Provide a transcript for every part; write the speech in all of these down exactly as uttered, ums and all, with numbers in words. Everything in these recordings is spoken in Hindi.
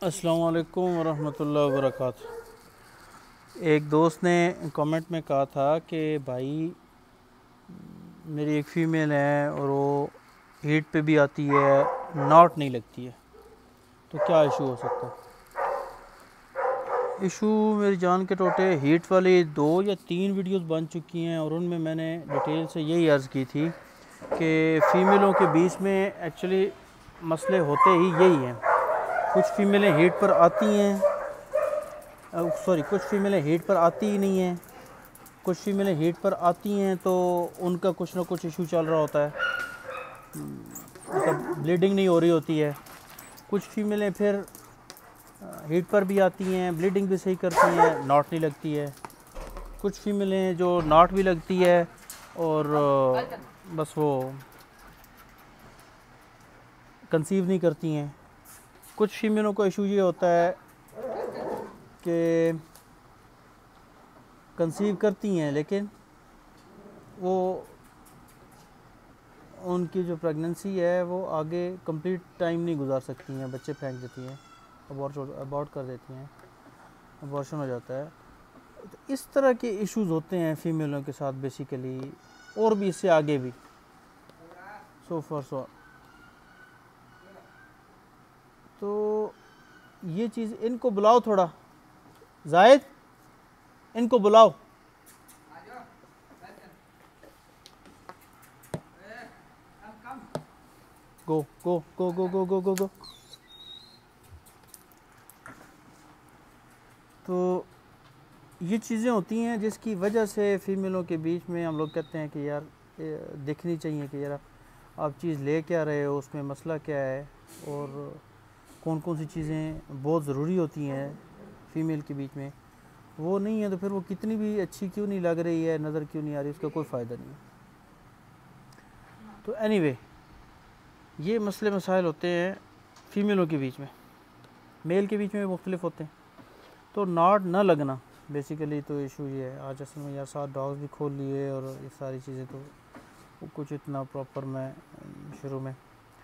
अस्सलाम वालेकुम वरहमतुल्लाहि वबरकातुहू। एक दोस्त ने कमेंट में कहा था कि भाई मेरी एक फ़ीमेल है और वो हीट पे भी आती है, नॉट नहीं लगती है, तो क्या इशू हो सकता है? इशू मेरी जान के टोटे हीट वाली दो या तीन वीडियोस बन चुकी हैं और उनमें मैंने डिटेल से यही अर्ज़ की थी कि फ़ीमेलों के बीच में एक्चुअली मसले होते ही यही हैं। कुछ फ़ीमेलें हीट पर आती हैं, सॉरी कुछ फ़ीमेलें हीट पर आती ही नहीं हैं। कुछ फ़ीमेलें हीट पर आती हैं तो उनका कुछ ना कुछ इशू चल रहा होता है, मतलब ब्लीडिंग नहीं हो रही होती है। कुछ फ़ीमेलें फिर हीट पर भी आती हैं, ब्लीडिंग भी सही करती हैं, नॉट नहीं लगती है। कुछ फ़ीमेलें जो नॉट भी लगती है और बस वो कंसीव नहीं करती हैं। कुछ फ़ीमेलों का इशू ये होता है कि कंसीव करती हैं लेकिन वो उनकी जो प्रेगनेंसी है वो आगे कंप्लीट टाइम नहीं गुजार सकती हैं, बच्चे फेंक देती हैं, अबॉर्ट अबॉर्ट कर देती हैं, अबॉर्शन हो जाता है। तो इस तरह के इश्यूज होते हैं फ़ीमेलों के साथ बेसिकली, और भी इससे आगे भी सो फॉर सो। तो ये चीज़, इनको बुलाओ थोड़ा, जायद इनको बुलाओ। गो गो गो गो गो गो गो गो। तो ये चीज़ें होती हैं जिसकी वजह से फ़ीमेलों के बीच में हम लोग कहते हैं कि यार देखनी चाहिए कि यार आप चीज़ ले क्या रहे हो, उसमें मसला क्या है और कौन कौन सी चीज़ें बहुत ज़रूरी होती हैं फ़ीमेल के बीच में। वो नहीं है तो फिर वो कितनी भी अच्छी क्यों नहीं लग रही है, नज़र क्यों नहीं आ रही, उसका कोई फ़ायदा नहीं है। तो एनीवे ये मसले मसाइल होते हैं फ़ीमेलों के बीच में, मेल के बीच में मुख्तलिफ होते हैं। तो नॉट न लगना बेसिकली तो इशू ये है। आज असल में यार सात डॉग्स भी खोल लिए और ये सारी चीज़ें, तो वो कुछ इतना प्रॉपर मैं शुरू में,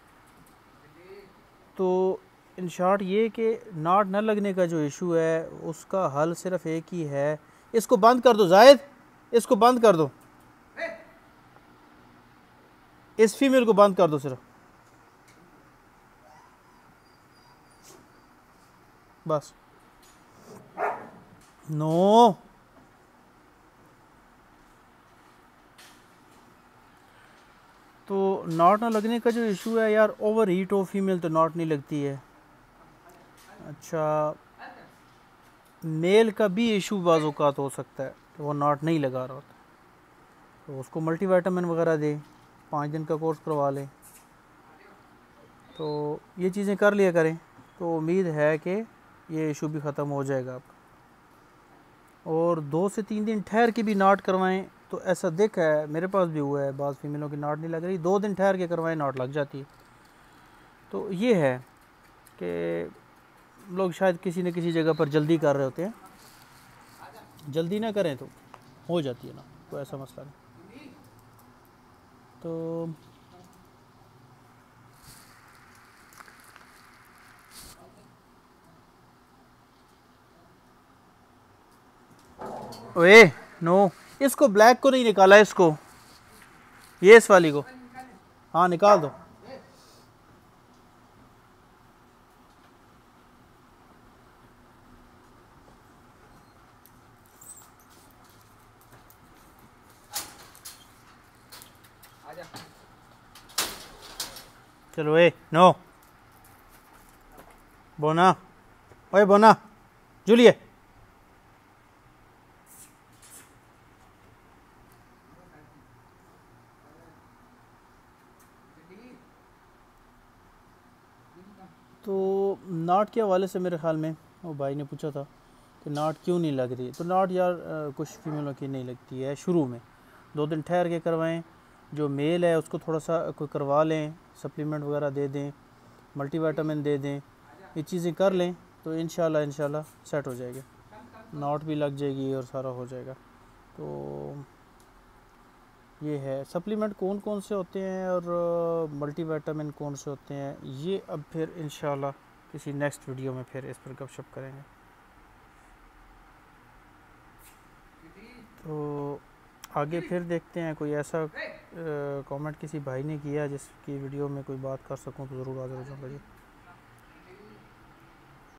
तो इन शॉर्ट ये कि नॉट न लगने का जो इशू है उसका हल सिर्फ एक ही है, इसको बंद कर दो जायद, इसको बंद कर दो, इस फीमेल को बंद कर दो सिर्फ, बस। नो तो नॉट ना लगने का जो इशू है यार, ओवर हीट हो फीमेल तो नॉट नहीं लगती है। अच्छा, मेल का भी इशू बाज़ औक़ात हो सकता है कि वो नॉट नहीं लगा रहा होता, तो उसको मल्टीविटामिन वगैरह दे, पाँच दिन का कोर्स करवा लें, तो ये चीज़ें कर लिया करें, तो उम्मीद है कि ये इशू भी ख़त्म हो जाएगा आपका। और दो से तीन दिन ठहर के भी नॉट करवाएं, तो ऐसा देखा है, मेरे पास भी हुआ है, बाज़ फीमेलों की नॉट नहीं लग रही, दो दिन ठहर के करवाएं नॉट लग जाती है। तो ये है कि लोग शायद किसी न किसी जगह पर जल्दी कर रहे होते हैं, जल्दी ना करें तो हो जाती है ना, तो ऐसा मसला नहीं। तो ओए नो, इसको ब्लैक को नहीं निकाला, इसको, ये इस वाली को, हाँ निकाल दो। चलो ए नो, बोना, ओए बोना, जूलिए, तो नाट के हवाले से मेरे ख्याल में वो भाई ने पूछा था कि नाट क्यों नहीं लग रही, तो नाट यार कुछ फीमेलों की नहीं लगती है शुरू में, दो दिन ठहर के करवाएं, जो मेल है उसको थोड़ा सा कोई करवा लें, सप्लीमेंट वगैरह दे दें, मल्टीविटामिन दे दें, ये चीज़ें कर लें तो इंशाल्लाह इंशाल्लाह सेट हो जाएगा, नाट भी लग जाएगी और सारा हो जाएगा। तो ये है सप्लीमेंट कौन कौन से होते हैं और मल्टीविटामिन कौन से होते हैं, ये अब फिर इंशाल्लाह किसी नेक्स्ट वीडियो में फिर इस पर गपशप करेंगे। तो आगे फिर देखते हैं, कोई ऐसा कमेंट किसी भाई ने किया जिसकी वीडियो में कोई बात कर सकूं तो ज़रूर हाज़िर हो जाऊंगा जी।